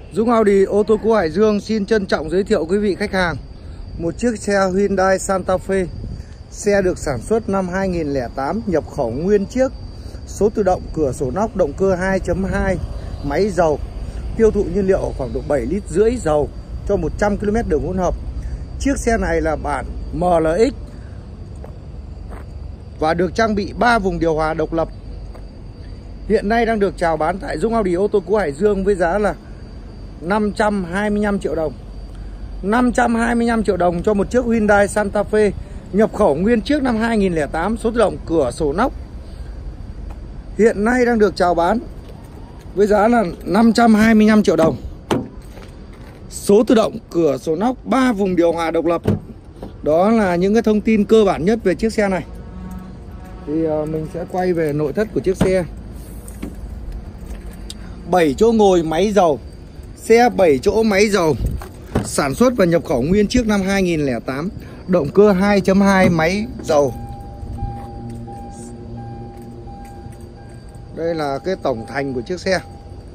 Dũng Audi ô tô cũ Hải Dương xin trân trọng giới thiệu quý vị khách hàng một chiếc xe Hyundai Santa Fe. Xe được sản xuất năm 2008, nhập khẩu nguyên chiếc, số tự động, cửa sổ nóc, động cơ 2.2, máy dầu, tiêu thụ nhiên liệu khoảng độ 7,5 lít dầu cho 100 km đường hỗn hợp. Chiếc xe này là bản MLX và được trang bị 3 vùng điều hòa độc lập. Hiện nay đang được chào bán tại Dũng Audi ô tô cũ Hải Dương với giá là 525 triệu đồng. 525 triệu đồng cho một chiếc Hyundai Santa Fe nhập khẩu nguyên chiếc năm 2008, số tự động, cửa sổ nóc. Hiện nay đang được chào bán với giá là 525 triệu đồng. Số tự động, cửa sổ nóc, 3 vùng điều hòa độc lập. Đó là những cái thông tin cơ bản nhất về chiếc xe này. Thì mình sẽ quay về nội thất của chiếc xe. 7 chỗ ngồi, máy dầu. Xe 7 chỗ máy dầu, sản xuất và nhập khẩu nguyên chiếc năm 2008, động cơ 2.2, máy dầu. Đây là cái tổng thành của chiếc xe.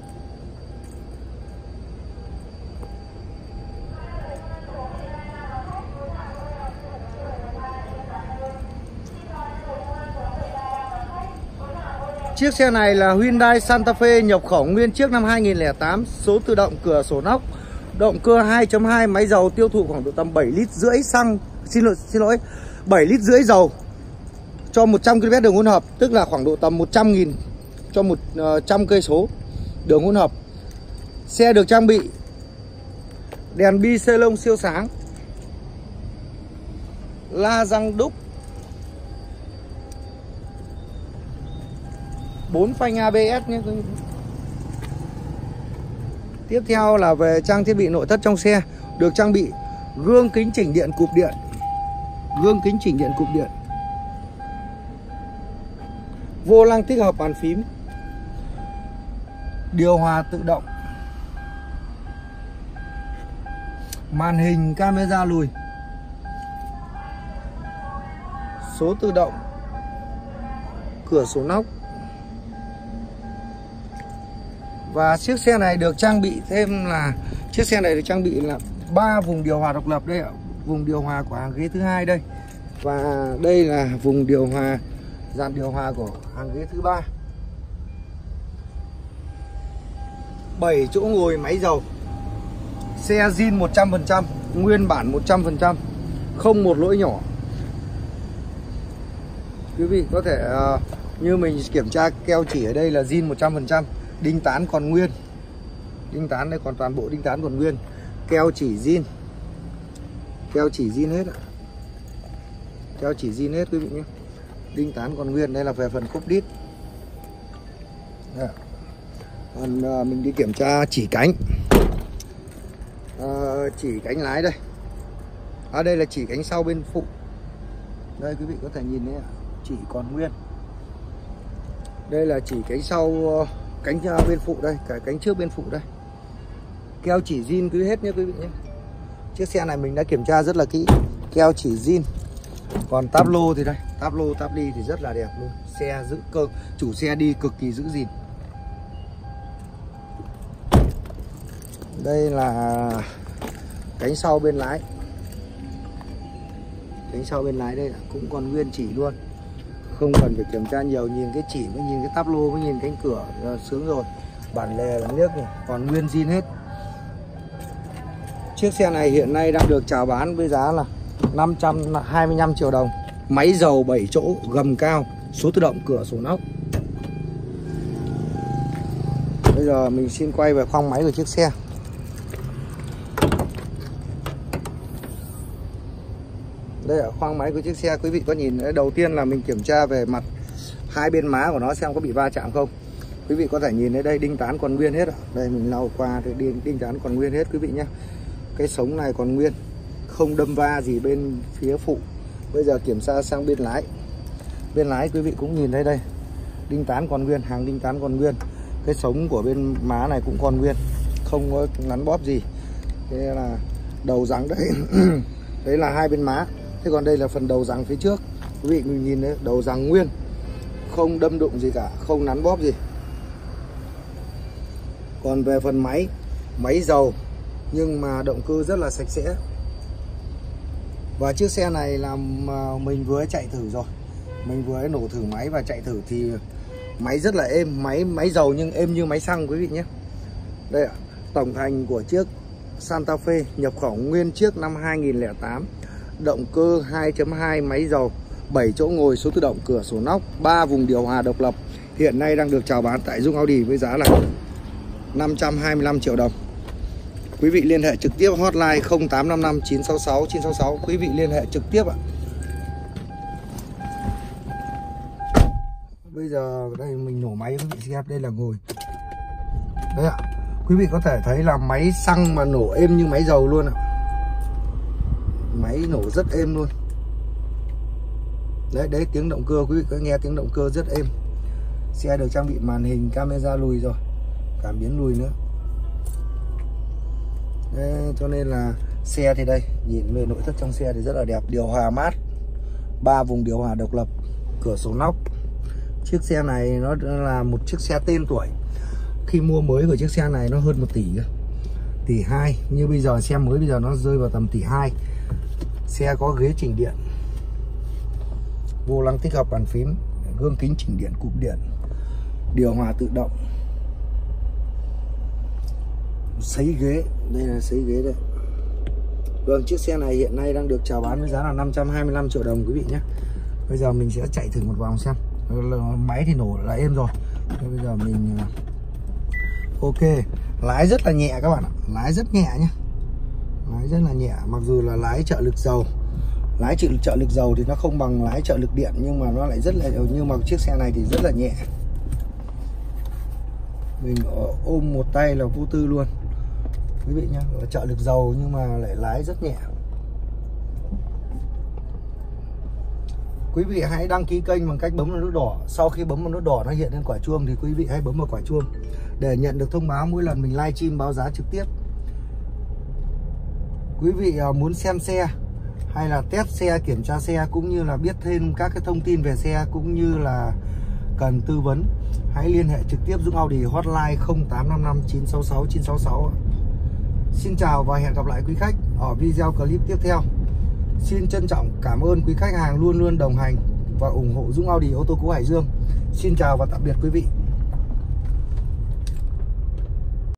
Chiếc xe này là Hyundai Santa Fe nhập khẩu nguyên chiếc năm 2008, số tự động, cửa sổ nóc, động cơ 2.2, máy dầu, tiêu thụ khoảng độ tầm 7,5 lít xăng, xin lỗi 7,5 lít dầu cho 100 km đường hỗn hợp, tức là khoảng độ tầm 100.000 cho 100 cây số đường hỗn hợp. Xe được trang bị đèn bi xê lông siêu sáng, la răng đúc, 4 phanh ABS nhé. Tiếp theo là về trang thiết bị nội thất trong xe, được trang bị gương kính chỉnh điện cụp điện. Gương kính chỉnh điện cụp điện. Vô lăng tích hợp bàn phím. Điều hòa tự động. Màn hình camera lùi. Số tự động, cửa sổ nóc. Và chiếc xe này được trang bị thêm là chiếc xe này được trang bị là 3 vùng điều hòa độc lập đây ạ. Vùng điều hòa của hàng ghế thứ hai đây. Và đây là vùng điều hòa, dàn điều hòa của hàng ghế thứ ba. 7 chỗ ngồi, máy dầu. Xe zin 100%, nguyên bản 100%, không một lỗi nhỏ. Quý vị có thể như mình kiểm tra keo chỉ ở đây là zin 100%. Đinh tán còn nguyên. Đinh tán đây còn toàn bộ đinh tán còn nguyên. Keo chỉ zin. Keo chỉ zin hết ạ. Keo chỉ zin hết quý vị nhé. Đinh tán còn nguyên. Đây là về phần cốp đít. Còn mình đi kiểm tra chỉ cánh. Chỉ cánh lái đây. Đây là chỉ cánh sau bên phụ. Đây quý vị có thể nhìn thấy ạ. Chỉ còn nguyên. Đây là chỉ cánh sau, cánh bên phụ đây, cả cánh trước bên phụ đây. Keo chỉ zin cứ hết nhé quý vị nhé. Chiếc xe này mình đã kiểm tra rất là kỹ. Keo chỉ zin. Còn táp lô thì đây, táp lô, táp ly thì rất là đẹp luôn. Xe giữ cơ, chủ xe đi cực kỳ giữ gìn. Đây là cánh sau bên lái. Cánh sau bên lái đây cũng còn nguyên chỉ luôn. Không cần phải kiểm tra nhiều, nhìn cái chỉ mới nhìn cái táp lô, mới nhìn cánh cửa sướng rồi. Bản lề bản nước này còn nguyên zin hết. Chiếc xe này hiện nay đang được chào bán với giá là 525 triệu đồng. Máy dầu 7 chỗ, gầm cao, số tự động, cửa sổ nóc. Bây giờ mình xin quay về khoang máy của chiếc xe. Đây ở khoang máy của chiếc xe, quý vị có nhìn đấy, đầu tiên là mình kiểm tra về mặt hai bên má của nó xem có bị va chạm không. Quý vị có thể nhìn thấy đây, đinh tán còn nguyên hết ạ. Đây mình lau qua thì đinh tán còn nguyên hết quý vị nhé. Cái sống này còn nguyên, không đâm va gì bên phía phụ. Bây giờ kiểm tra sang bên lái. Bên lái quý vị cũng nhìn thấy đây, đinh tán còn nguyên, hàng đinh tán còn nguyên. Cái sống của bên má này cũng còn nguyên, không có ngắn bóp gì. Thế là đầu giằng đấy. Đấy là hai bên má. Thế còn đây là phần đầu giằng phía trước. Quý vị mình nhìn đấy, đầu giằng nguyên, không đâm đụng gì cả, không nắn bóp gì. Còn về phần máy Máy dầu nhưng mà động cơ rất là sạch sẽ. Và chiếc xe này là mình vừa chạy thử rồi, mình vừa nổ thử máy và chạy thử thì máy rất là êm, máy dầu nhưng êm như máy xăng quý vị nhé. Đây ạ, tổng thành của chiếc Santa Fe nhập khẩu nguyên chiếc năm 2008, động cơ 2.2 máy dầu, 7 chỗ ngồi, số tự động, cửa sổ nóc, 3 vùng điều hòa độc lập. Hiện nay đang được chào bán tại Dung Audi với giá là 525 triệu đồng. Quý vị liên hệ trực tiếp hotline 0855 966 966. Quý vị liên hệ trực tiếp ạ. Bây giờ đây mình nổ máy quý vị xem, đây là ngồi. Đấy ạ. Quý vị có thể thấy là máy xăng mà nổ êm như máy dầu luôn ạ. Máy nổ rất êm luôn. Đấy tiếng động cơ, quý vị có nghe tiếng động cơ rất êm. Xe được trang bị màn hình camera lùi rồi, cảm biến lùi nữa. Đấy, cho nên là xe thì đây, nhìn về nội thất trong xe thì rất là đẹp. Điều hòa mát, 3 vùng điều hòa độc lập, cửa sổ nóc. Chiếc xe này nó là một chiếc xe tên tuổi. Khi mua mới của chiếc xe này nó hơn 1 tỷ, tỷ 2. Như bây giờ xe mới bây giờ nó rơi vào tầm tỷ 2. Xe có ghế chỉnh điện, vô lăng tích hợp bàn phím, gương kính chỉnh điện, cụm điện, điều hòa tự động, sấy ghế, đây là sấy ghế đây. Vâng, chiếc xe này hiện nay đang được chào bán với giá là 525 triệu đồng quý vị nhé. Bây giờ mình sẽ chạy thử một vòng xem. Máy thì nổ là êm rồi. Bây giờ mình ok, lái rất là nhẹ các bạn ạ, lái rất nhẹ nhé, lái rất là nhẹ. Mặc dù là lái trợ lực dầu, lái trợ lực dầu thì nó không bằng lái trợ lực điện, nhưng mà nó lại rất là, nhưng mà chiếc xe này thì rất là nhẹ. Mình ôm một tay là vô tư luôn quý vị nhé. Trợ lực dầu nhưng mà lại lái rất nhẹ. Quý vị hãy đăng ký kênh bằng cách bấm vào nút đỏ. Sau khi bấm vào nút đỏ nó hiện lên quả chuông thì quý vị hãy bấm vào quả chuông để nhận được thông báo mỗi lần mình livestream báo giá trực tiếp. Quý vị muốn xem xe hay là test xe, kiểm tra xe, cũng như là biết thêm các cái thông tin về xe, cũng như là cần tư vấn, hãy liên hệ trực tiếp Dung Audi hotline 0855 966 966. Xin chào và hẹn gặp lại quý khách ở video clip tiếp theo. Xin trân trọng cảm ơn quý khách hàng luôn luôn đồng hành và ủng hộ Dung Audi ô tô cũ Hải Dương. Xin chào và tạm biệt quý vị.